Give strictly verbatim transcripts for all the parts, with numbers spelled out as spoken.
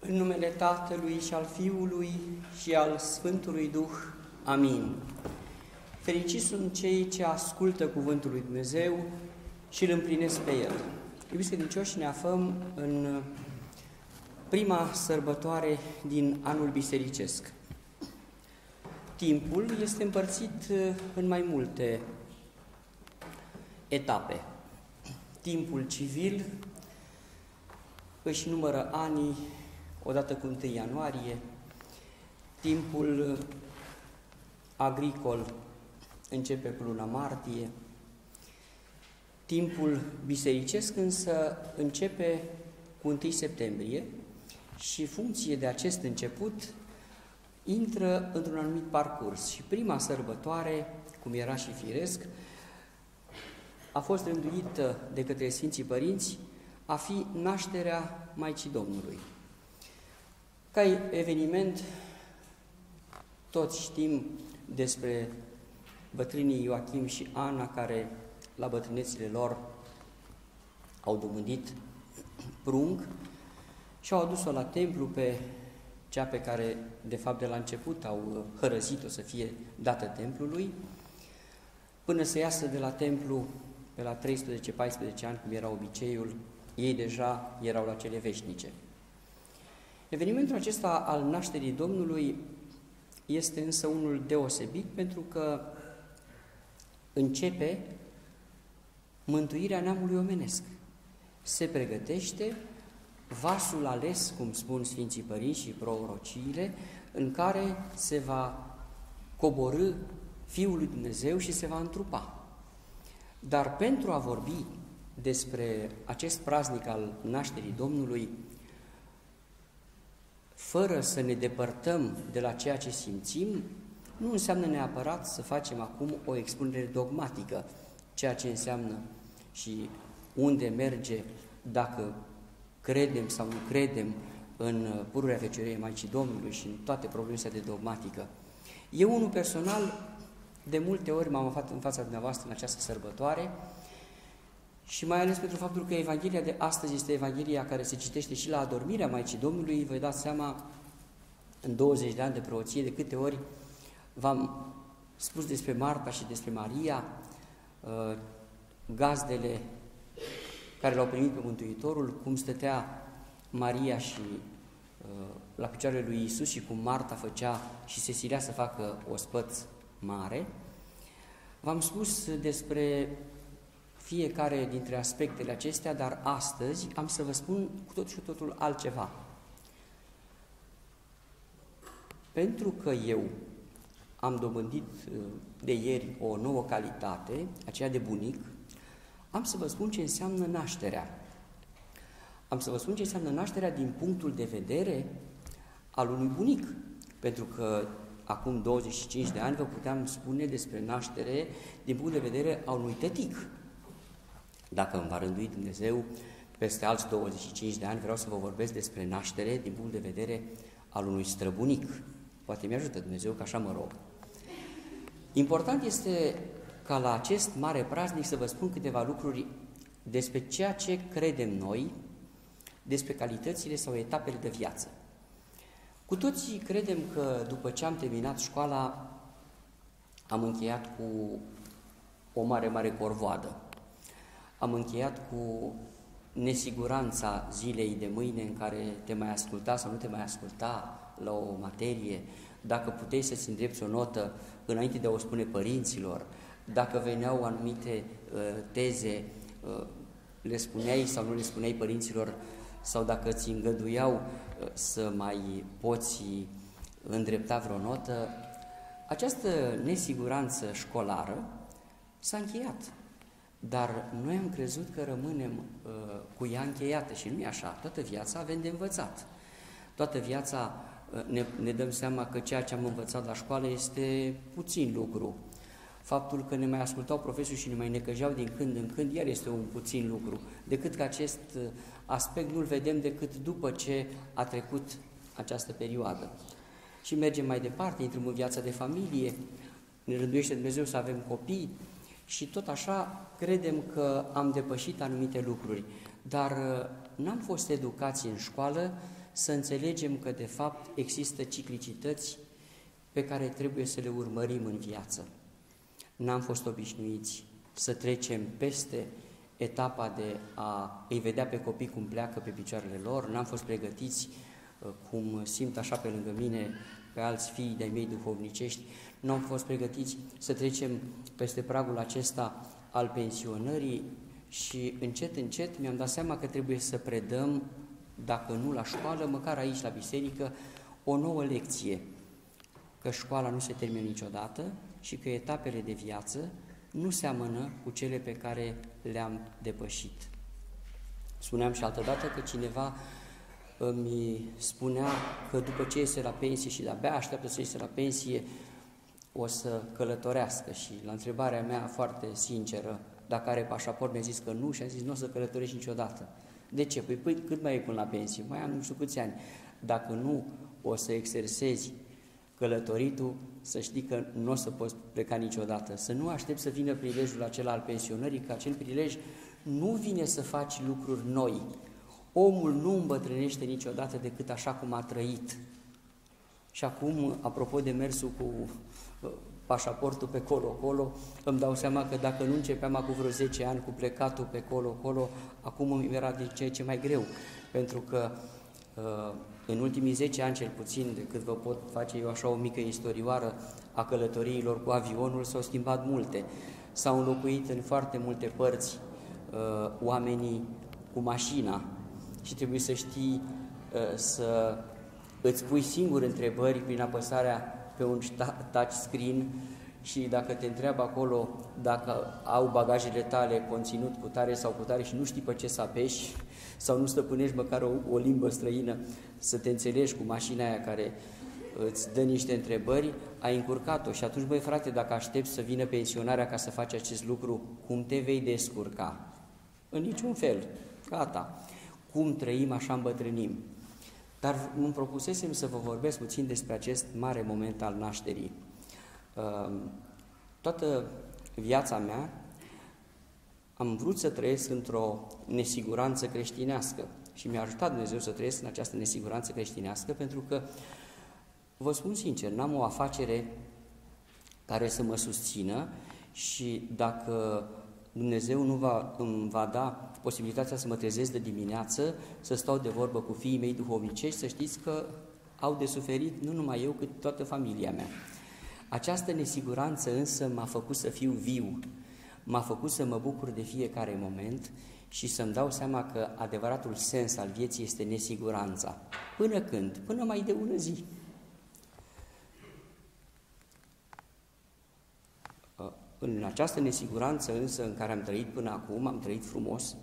În numele Tatălui și al Fiului și al Sfântului Duh. Amin. Fericiți sunt cei ce ascultă cuvântul lui Dumnezeu și îl împlinesc pe el. Iubiți credincioși, ne aflăm în prima sărbătoare din anul bisericesc. Timpul este împărțit în mai multe etape. Timpul civil își numără anii odată cu întâi ianuarie, timpul agricol începe cu luna martie, timpul bisericesc însă începe cu întâi septembrie și, funcție de acest început, intră într-un anumit parcurs. Și prima sărbătoare, cum era și firesc, a fost rânduită de către Sfinții Părinți a fi nașterea Maicii Domnului. Ca eveniment, toți știm despre bătrânii Ioachim și Ana, care la bătrânețile lor au dobândit prunc și au adus-o la templu pe cea pe care, de fapt, de la început au hărăzit-o să fie dată templului, până să iasă de la templu pe la treisprezece paisprezece ani, cum era obiceiul, ei deja erau la cele veșnice. Evenimentul acesta al nașterii Domnului este însă unul deosebit, pentru că începe mântuirea neamului omenesc. Se pregătește vasul ales, cum spun Sfinții Părinți și prorociile, în care se va coborî Fiul lui Dumnezeu și se va întrupa. Dar pentru a vorbi despre acest praznic al nașterii Domnului, fără să ne depărtăm de la ceea ce simțim, nu înseamnă neapărat să facem acum o expunere dogmatică, ceea ce înseamnă și unde merge, dacă credem sau nu credem în pururea Fecioriei Maicii Domnului și în toate problemele de dogmatică. Eu, unul personal, de multe ori m-am aflat în fața dumneavoastră în această sărbătoare și mai ales pentru faptul că Evanghelia de astăzi este Evanghelia care se citește și la adormirea Maicii Domnului. Vă dați seama, în douăzeci de ani de preoție, de câte ori v-am spus despre Marta și despre Maria, gazdele care l-au primit pe Mântuitorul, cum stătea Maria și la picioarele lui Iisus și cum Marta făcea și se silea să facă ospăț mare. V-am spus despre fiecare dintre aspectele acestea, dar astăzi am să vă spun cu tot și totul altceva. Pentru că eu am dobândit de ieri o nouă calitate, aceea de bunic, am să vă spun ce înseamnă nașterea. Am să vă spun ce înseamnă nașterea din punctul de vedere al unui bunic, pentru că acum douăzeci și cinci de ani vă puteam spune despre naștere din punct de vedere al unui tătic. Dacă îmi va rândui Dumnezeu, peste alți douăzeci și cinci de ani vreau să vă vorbesc despre naștere din punct de vedere al unui străbunic. Poate mi-ajută Dumnezeu, că așa mă rog. Important este ca la acest mare praznic să vă spun câteva lucruri despre ceea ce credem noi, despre calitățile sau etapele de viață. Cu toții credem că după ce am terminat școala, am încheiat cu o mare, mare corvoadă. Am încheiat cu nesiguranța zilei de mâine în care te mai asculta sau nu te mai asculta la o materie, dacă puteai să-ți îndrepți o notă înainte de a o spune părinților, dacă veneau anumite uh, teze, uh, le spuneai sau nu le spuneai părinților, sau dacă ți îngăduiau uh, să mai poți îndrepta vreo notă. Această nesiguranță școlară s-a încheiat. Dar noi am crezut că rămânem uh, cu ea încheiată și nu e așa. Toată viața avem de învățat. Toată viața uh, ne, ne dăm seama că ceea ce am învățat la școală este puțin lucru. Faptul că ne mai ascultau profesori și ne mai necăjeau din când în când, iar este un puțin lucru. Decât că acest uh, aspect nu-l vedem decât după ce a trecut această perioadă. Și mergem mai departe, intrăm în viața de familie, ne rânduiește Dumnezeu să avem copii, și tot așa credem că am depășit anumite lucruri, dar n-am fost educați în școală să înțelegem că, de fapt, există ciclicități pe care trebuie să le urmărim în viață. N-am fost obișnuiți să trecem peste etapa de a îi vedea pe copii cum pleacă pe picioarele lor, n-am fost pregătiți, cum simt așa pe lângă mine, pe alți fii de-ai mei duhovnicești, nu am fost pregătiți să trecem peste pragul acesta al pensionării și încet, încet mi-am dat seama că trebuie să predăm, dacă nu la școală, măcar aici la biserică, o nouă lecție, că școala nu se termină niciodată și că etapele de viață nu seamănă cu cele pe care le-am depășit. Spuneam și altădată că cineva îmi spunea că după ce iese la pensie și de-abia așteaptă să iese la pensie, o să călătorească și la întrebarea mea foarte sinceră, dacă are pașaport, mi-a zis că nu și am zis nu o să călătorești niciodată. De ce? Păi, păi cât mai e până la pensie? Mai am nu știu câți ani. Dacă nu o să exersezi călătoritul, să știi că nu o să poți pleca niciodată. Să nu aștepți să vină prilejul acela al pensionării, că acel prilej nu vine să faci lucruri noi. Omul nu îmbătrânește niciodată decât așa cum a trăit. Și acum, apropo de mersul cu pașaportul pe colo-colo, îmi dau seama că dacă nu începeam acum vreo zece ani cu plecatul pe colo-colo, acum îmi era de ce ce mai greu, pentru că în ultimii zece ani, cel puțin, de cât vă pot face eu așa o mică istorioară a călătoriilor cu avionul, s-au schimbat multe. S-au înlocuit în foarte multe părți uh, oamenii cu mașina și trebuie să știi uh, să îți pui singur întrebări prin apăsarea pe un touch screen și dacă te întreabă acolo dacă au bagajele tale conținut cu tare sau cu tare și nu știi pe ce să apeși sau nu stăpânești măcar o, o limbă străină să te înțelegi cu mașina aia care îți dă niște întrebări, ai încurcat-o și atunci, băi frate, dacă aștepți să vină pensionarea ca să faci acest lucru, cum te vei descurca? În niciun fel. Gata. Cum trăim, așa îmbătrânim. Dar îmi propusesem să vă vorbesc puțin despre acest mare moment al nașterii. Toată viața mea am vrut să trăiesc într-o nesiguranță creștinească și mi-a ajutat Dumnezeu să trăiesc în această nesiguranță creștinească, pentru că, vă spun sincer, n-am o afacere care să mă susțină și dacă Dumnezeu nu va, îmi va da posibilitatea să mă trezesc de dimineață, să stau de vorbă cu fiii mei duhovnicești, să știți că au de suferit nu numai eu, cât toată familia mea. Această nesiguranță însă m-a făcut să fiu viu, m-a făcut să mă bucur de fiecare moment și să-mi dau seama că adevăratul sens al vieții este nesiguranța. Până când? Până mai de ună zi. În această nesiguranță însă în care am trăit până acum, am trăit frumos,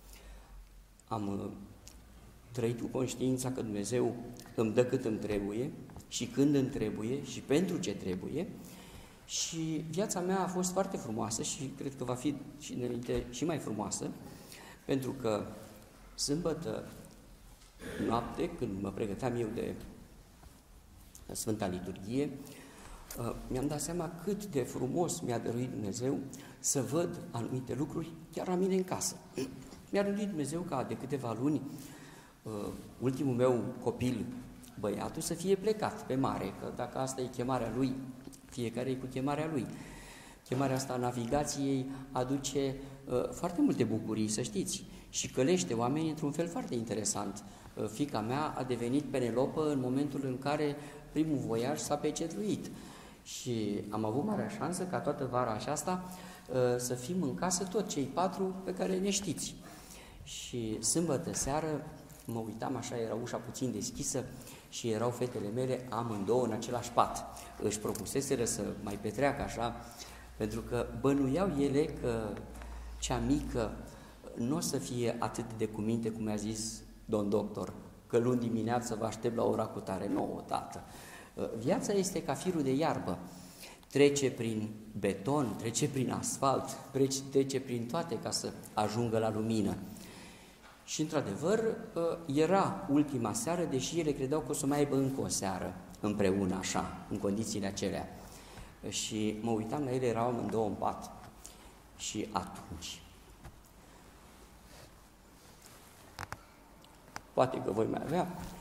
am trăit cu conștiința că Dumnezeu îmi dă cât îmi trebuie și când îmi trebuie și pentru ce trebuie și viața mea a fost foarte frumoasă și cred că va fi și înainte și mai frumoasă, pentru că sâmbătă noapte, când mă pregăteam eu de Sfânta Liturghie, mi-am dat seama cât de frumos mi-a dăruit Dumnezeu să văd anumite lucruri chiar la mine în casă. Mi-a rânduit Dumnezeu ca de câteva luni ultimul meu copil, băiatul, să fie plecat pe mare, că dacă asta e chemarea lui, fiecare e cu chemarea lui. Chemarea asta a navigației aduce uh, foarte multe bucurii, să știți, și călește oamenii într-un fel foarte interesant. Uh, fiica mea a devenit Penelopă în momentul în care primul voiaj s-a pecetluit și am avut marea șansă ca toată vara aceasta uh, să fim în casă tot cei patru pe care ne știți. Și sâmbătă seară mă uitam așa, era ușa puțin deschisă și erau fetele mele amândouă în același pat. Își propuseseră să mai petreacă așa, pentru că bănuiau ele că cea mică nu o să fie atât de cuminte cum mi-a zis domn doctor, că luni dimineață vă aștept la ora cutare. Nu, tată. Viața este ca firul de iarbă. Trece prin beton, trece prin asfalt, trece prin toate ca să ajungă la lumină. Și, într-adevăr, era ultima seară, deși ele credeau că o să mai aibă încă o seară împreună, așa, în condițiile acelea. Și mă uitam la ele, erau amândouă în pat. Și atunci, poate că voi mai avea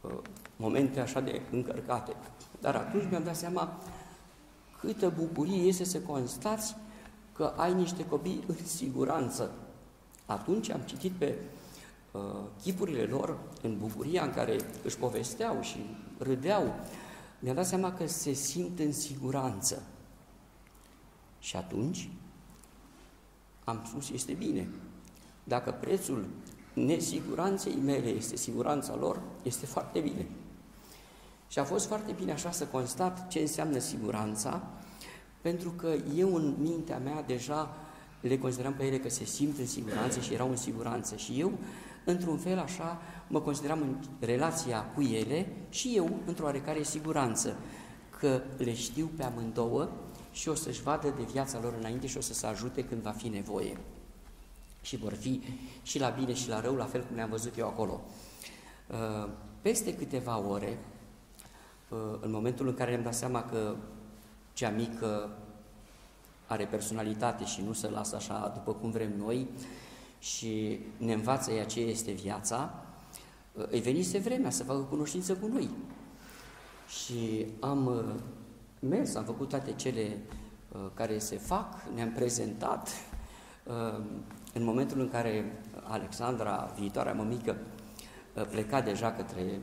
momente așa de încărcate. Dar atunci mi-am dat seama câtă bucurie este să constați că ai niște copii în siguranță. Atunci am citit pe uh, chipurile lor, în bucuria în care își povesteau și râdeau, mi-am dat seama că se simt în siguranță. Și atunci am spus, este bine. Dacă prețul nesiguranței mele este siguranța lor, este foarte bine. Și a fost foarte bine așa să constat ce înseamnă siguranța, pentru că eu în mintea mea deja le consideram pe ele că se simt în siguranță și erau în siguranță. Și eu, într-un fel așa, mă consideram în relația cu ele și eu, într-o oarecare siguranță, că le știu pe amândouă și o să-și vadă de viața lor înainte și o să se ajute când va fi nevoie. Și vor fi și la bine și la rău, la fel cum le-am văzut eu acolo. Peste câteva ore, în momentul în care ne-am dat seama că cea mică are personalitate și nu se lasă așa după cum vrem noi și ne învață ea ce este viața, îi venise vremea să facă cunoștință cu noi. Și am mers, am făcut toate cele care se fac, ne-am prezentat. În momentul în care Alexandra, viitoarea mămică, pleca deja către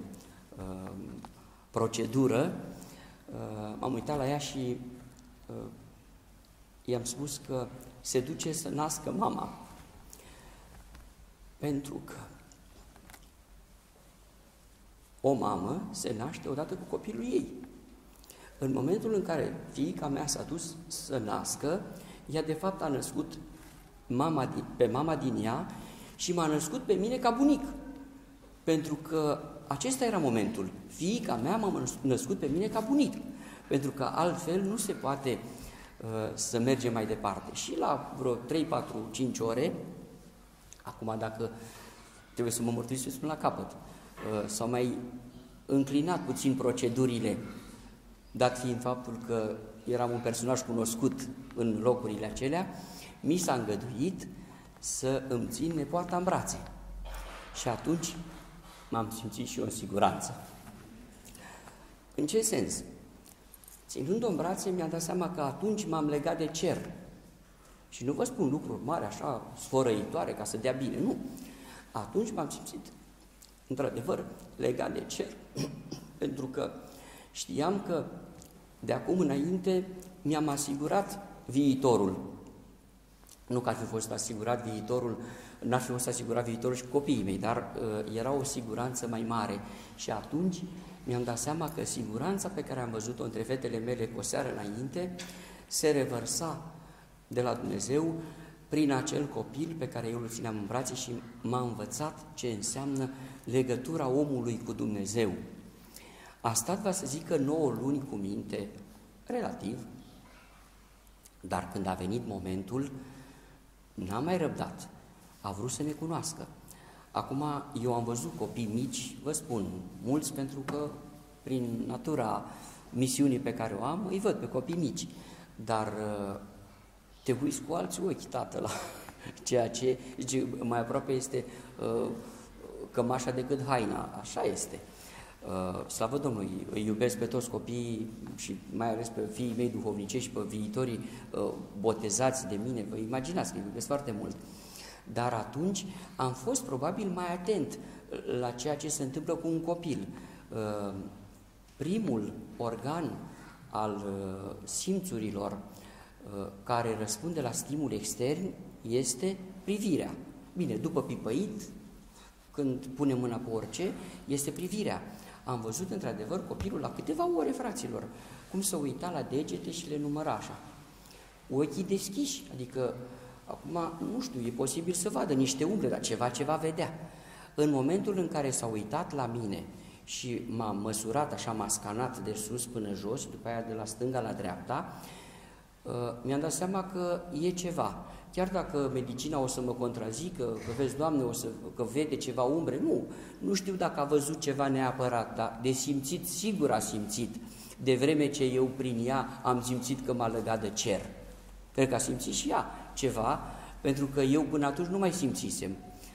procedură, m-am uitat la ea și i-am spus că se duce să nască mama. Pentru că o mamă se naște odată cu copilul ei. În momentul în care fiica mea s-a dus să nască, ea de fapt a născut mama din, pe mama din ea și m-a născut pe mine ca bunic. Pentru că acesta era momentul. Fiica mea m-a născut pe mine ca bunic. Pentru că altfel nu se poate uh, să mergem mai departe. Și la vreo trei, patru, cinci ore, acum dacă trebuie să mă mărturisesc, să spun la capăt, uh, s-au mai înclinat puțin procedurile, dat fiind faptul că eram un personaj cunoscut în locurile acelea, mi s-a îngăduit să îmi țin nepoata în brațe. Și atunci m-am simțit și eu în siguranță. În ce sens? Ținând-o în brațe, mi-am dat seama că atunci m-am legat de cer. Și nu vă spun lucruri mari, așa, sfărăitoare, ca să dea bine, nu. Atunci m-am simțit, într-adevăr, legat de cer, pentru că știam că de acum înainte mi-am asigurat viitorul. Nu că ar fi fost asigurat viitorul, n-ar fi fost asigurat viitorul și copiii mei, dar uh, era o siguranță mai mare. Și atunci mi-am dat seama că siguranța pe care am văzut-o între fetele mele cu o seară înainte se revărsa de la Dumnezeu prin acel copil pe care eu îl țineam în brațe și m-a învățat ce înseamnă legătura omului cu Dumnezeu. A stat, va să zică, nouă luni cu minte, relativ, dar când a venit momentul, n-a mai răbdat, a vrut să ne cunoască. Acum, eu am văzut copii mici, vă spun, mulți pentru că prin natura misiunii pe care o am, îi văd pe copii mici, dar te uiți cu alți ochi, tată, la ceea ce, zice, mai aproape este uh, cămașa decât haina, așa este. Uh, slavă Domnului, îi iubesc pe toți copiii și mai ales pe fiii mei duhovnicești și pe viitorii uh, botezați de mine, vă imaginați că îi iubesc foarte mult. Dar atunci am fost probabil mai atent la ceea ce se întâmplă cu un copil. Uh, primul organ al uh, simțurilor uh, care răspunde la stimuli externi este privirea. Bine, după pipăit, când punem mâna pe orice, este privirea. Am văzut într-adevăr copilul la câteva ore, fraților, cum se uita la degete și le număra așa. Ochii deschiși, adică acum, nu știu, e posibil să vadă niște umbre, dar ceva, ceva vedea. În momentul în care s-a uitat la mine și m-a măsurat, așa m-a scanat de sus până jos, după aia de la stânga la dreapta, uh, mi-am dat seama că e ceva. Chiar dacă medicina o să mă contrazică, că vezi, Doamne, o să, că vede ceva umbre, nu, nu știu dacă a văzut ceva neapărat, dar de simțit, sigur a simțit, de vreme ce eu prin ea am simțit că m-a legat de cer. Cred că a simțit și ea ceva, pentru că eu până atunci nu mai simțisem.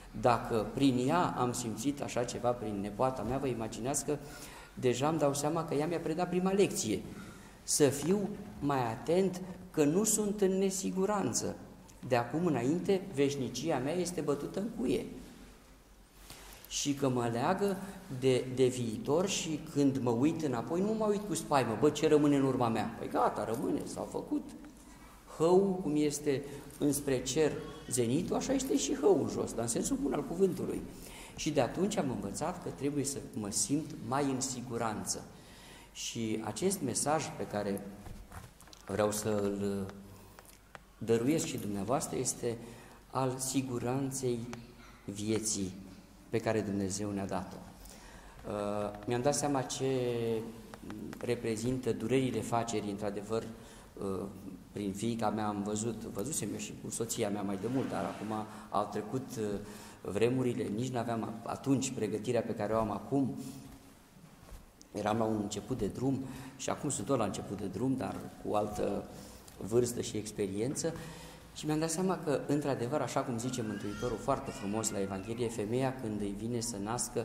Dacă prin ea am simțit așa ceva, prin nepoata mea, vă imaginați că deja îmi dau seama că ea mi-a predat prima lecție. Să fiu mai atent că nu sunt în nesiguranță. De acum înainte, veșnicia mea este bătută în cuie. Și că mă leagă de, de viitor și când mă uit înapoi, nu mă uit cu spaimă, bă, ce rămâne în urma mea? Păi gata, rămâne, s-au făcut. Hău, cum este înspre cer zenitul, așa este și hău în jos, dar în sensul bun al cuvântului. Și de atunci am învățat că trebuie să mă simt mai în siguranță. Și acest mesaj pe care vreau să îl dăruiesc și dumneavoastră este al siguranței vieții pe care Dumnezeu ne-a dat-o. Uh, mi-am dat seama ce reprezintă durerile facerii, într-adevăr, uh, prin fiica mea am văzut, văzusem eu și cu soția mea mai de mult, dar acum au trecut uh, vremurile, nici n-aveam atunci pregătirea pe care o am acum. Eram la un început de drum și acum sunt tot la început de drum, dar cu altă vârstă și experiență. Și mi-am dat seama că, într-adevăr, așa cum zice Mântuitorul foarte frumos la Evanghelie, femeia când îi vine să nască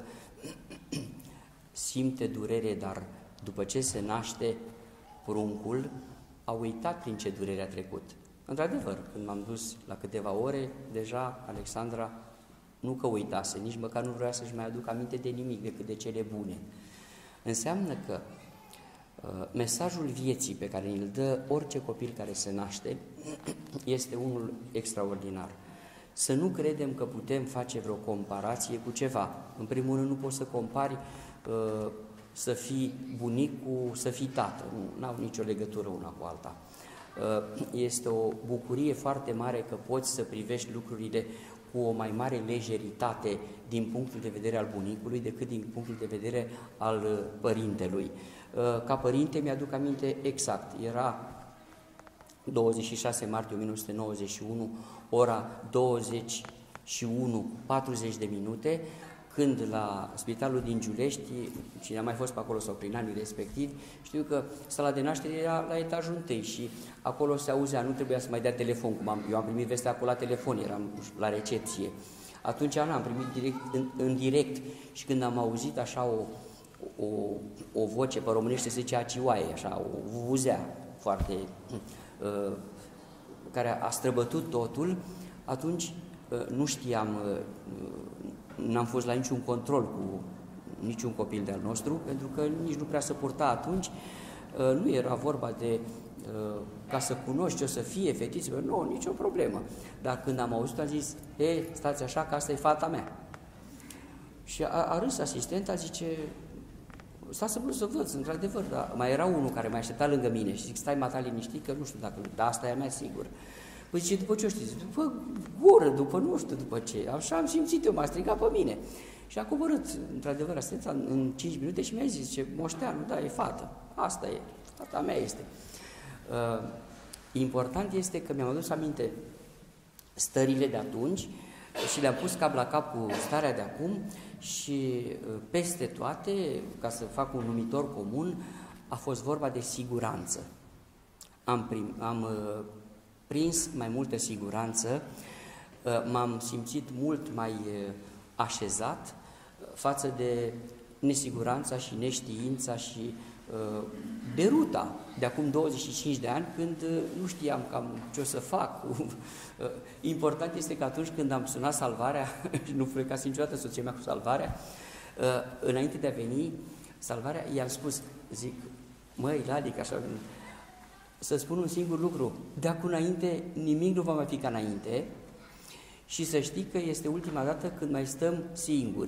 simte durere, dar după ce se naște pruncul, a uitat prin ce durere a trecut. Într-adevăr, când m-am dus la câteva ore, deja Alexandra nu că uitase, nici măcar nu vrea să-și mai aducă aminte de nimic decât de cele bune. Înseamnă că uh, mesajul vieții pe care îl dă orice copil care se naște este unul extraordinar. Să nu credem că putem face vreo comparație cu ceva. În primul rând nu poți să compari uh, să fii bunicul, să fii tată. Nu au nicio legătură una cu alta. Uh, este o bucurie foarte mare că poți să privești lucrurile cu o mai mare lejeritate din punctul de vedere al bunicului decât din punctul de vedere al părintelui. Ca părinte mi-aduc aminte exact, era douăzeci și șase martie o mie nouă sute nouăzeci și unu, ora douăzeci și unu, patruzeci de minute, când la spitalul din Giulești, cine a mai fost pe acolo sau prin anii respectivi, știu că sala de naștere era la etajul întâi și acolo se auzea, nu trebuia să mai dea telefon, cum am, eu am primit vestea acolo la telefon, eram la recepție. Atunci n-am primit direct, în, în direct și când am auzit așa o, o, o voce, pe românește se zicea acioaie, așa, o vuvuzea foarte, uh, care a străbătut totul, atunci uh, nu știam, uh, n-am fost la niciun control cu niciun copil de-al nostru, pentru că nici nu prea se purta atunci, uh, nu era vorba de uh, ca să cunoști ce o să fie fetiților, nu, nicio problemă. Dar când am auzit, am zis, e, stați așa, că asta e fata mea. Și a, a râs asistenta, zice, stați să vreau să văd, într-adevăr, dar mai era unul care mai aștepta lângă mine și zic, stai, mata, liniștit, că nu știu dacă, dar asta e a mea, sigur. Păi zice, după ce o știți? După gură, după nu știu după ce. Așa am simțit eu, m-a strigat pe mine. Și a coborât, într-adevăr, asistența în cinci minute și mi-a zis, zice, Moșteanu, da, e fată, asta e, fata mea este. Uh, important este că mi-am adus aminte stările de atunci și le-am pus cap la cap cu starea de acum și uh, peste toate, ca să fac un numitor comun, a fost vorba de siguranță. Am, prim, am uh, prins mai multă siguranță, uh, m-am simțit mult mai uh, așezat uh, față de nesiguranța și neștiința și uh, deruta de acum douăzeci și cinci de ani, când uh, nu știam cam ce o să fac. Uh, important este că atunci când am sunat salvarea, și nu plecase niciodată soția mea cu salvarea, uh, înainte de a veni salvarea, i-am spus, zic, măi, Ladic, așa, să spun un singur lucru, de acum înainte nimic nu va mai fi ca înainte și să știi că este ultima dată când mai stăm singuri.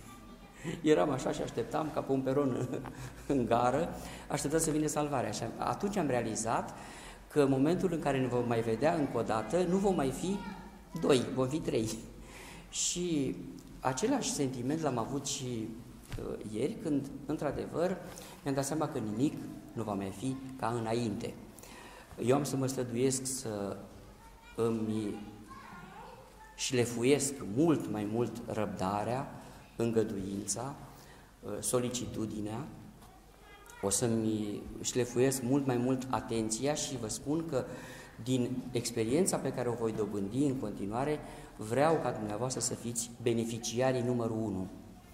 Eram așa și așteptam ca pe un peron în gară, așteptam să vină salvarea. Și atunci am realizat că în momentul în care ne vom mai vedea încă o dată, nu vom mai fi doi, vom fi trei. Și același sentiment l-am avut și uh, ieri, când, într-adevăr, mi-am dat seama că nimic nu va mai fi ca înainte. Eu am să mă străduiesc să îmi șlefuiesc mult mai mult răbdarea, îngăduința, solicitudinea, o să-mi șlefuiesc mult mai mult atenția și vă spun că Din experiența pe care o voi dobândi în continuare, vreau ca dumneavoastră să fiți beneficiarii numărul unu,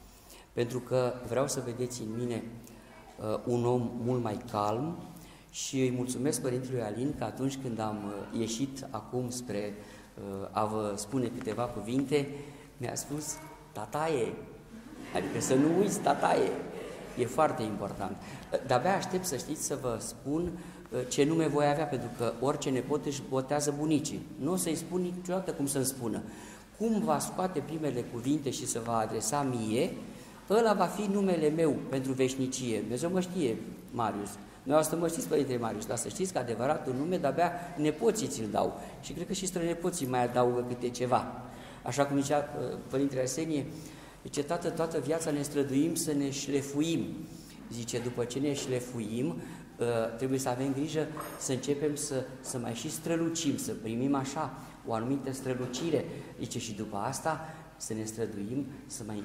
pentru că vreau să vedeți în mine uh, un om mult mai calm și îi mulțumesc Părintelui Alin că atunci când am uh, ieșit acum spre uh, a vă spune câteva cuvinte, mi-a spus, tataie, adică să nu uiți, tataie, e foarte important. De-abia aștept să știți să vă spun ce nume voi avea, pentru că orice nepot își botează bunicii. Nu o să-i spun niciodată cum să-mi spună. Cum va scoate primele cuvinte și să va adresa mie, ăla va fi numele meu pentru veșnicie. Dumnezeu mă știe, Marius. Dumneavoastră mă știți, Părinte Marius, dar să știți că adevăratul nume de-abia nepoții ți-l dau. Și cred că și strănepoții mai adaugă câte ceva. Așa cum zicea Părintele Arsenie, zice, tată, toată viața ne străduim să ne șlefuim. Zice, după ce ne șlefuim, trebuie să avem grijă să începem să, să mai și strălucim, să primim așa o anumită strălucire. Zice, și după asta să ne străduim să mai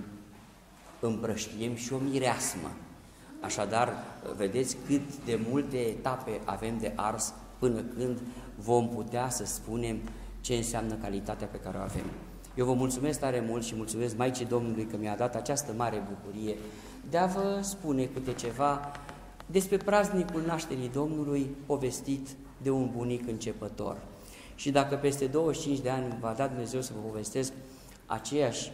împrăștiem și o mireasmă. Așadar, vedeți cât de multe etape avem de ars până când vom putea să spunem ce înseamnă calitatea pe care o avem. Eu vă mulțumesc tare mult și mulțumesc Maicii Domnului că mi-a dat această mare bucurie de a vă spune câte ceva despre praznicul nașterii Domnului povestit de un bunic începător. Și dacă peste douăzeci și cinci de ani va da Dumnezeu să vă povestesc aceeași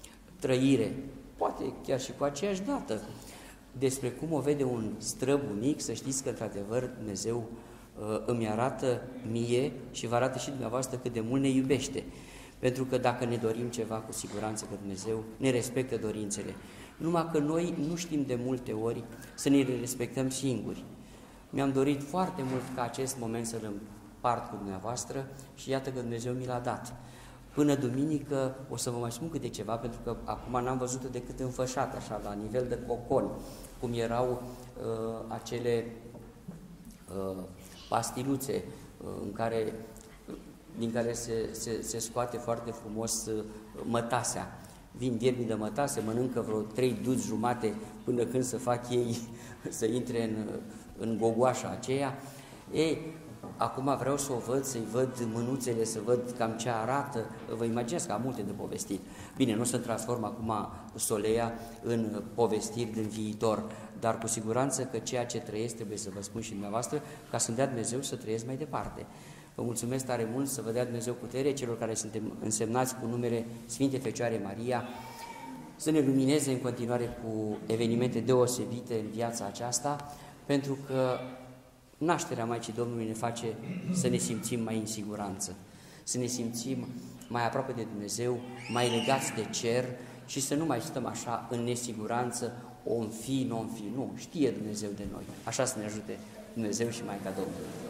trăire, poate chiar și cu aceeași dată, despre cum o vede un străbunic, să știți că într-adevăr Dumnezeu uh, îmi arată mie și vă arată și dumneavoastră cât de mult ne iubește. Pentru că dacă ne dorim ceva, cu siguranță că Dumnezeu ne respectă dorințele. Numai că noi nu știm de multe ori să ne respectăm singuri. Mi-am dorit foarte mult ca acest moment să-l împart cu dumneavoastră și iată că Dumnezeu mi l-a dat. Până duminică o să vă mai spun câte ceva, pentru că acum n-am văzut-o decât înfășat, așa, la nivel de cocon, cum erau uh, acele uh, pastiluțe uh, în care, din care se, se, se scoate foarte frumos uh, mătasea. Vin viermi de mătase, mănâncă vreo trei duți jumate până când să fac ei să intre în, în gogoașa aceea. Ei, acum vreau să o văd, să-i văd mânuțele, să văd cam ce arată. Vă imaginați că am multe de povestit. Bine, nu o să transform acum soleia în povestiri din viitor, dar cu siguranță că ceea ce trăiesc trebuie să vă spun și dumneavoastră, ca să-mi dea Dumnezeu să trăiesc mai departe. Vă mulțumesc tare mult, să vă dea Dumnezeu putere, celor care suntem însemnați cu numele Sfinte Fecioare Maria, să ne lumineze în continuare cu evenimente deosebite în viața aceasta, pentru că nașterea Maicii Domnului ne face să ne simțim mai în siguranță, să ne simțim mai aproape de Dumnezeu, mai legați de cer și să nu mai stăm așa în nesiguranță, om fi, nu om fi, nu, știe Dumnezeu de noi. Așa să ne ajute Dumnezeu și Maica Domnului.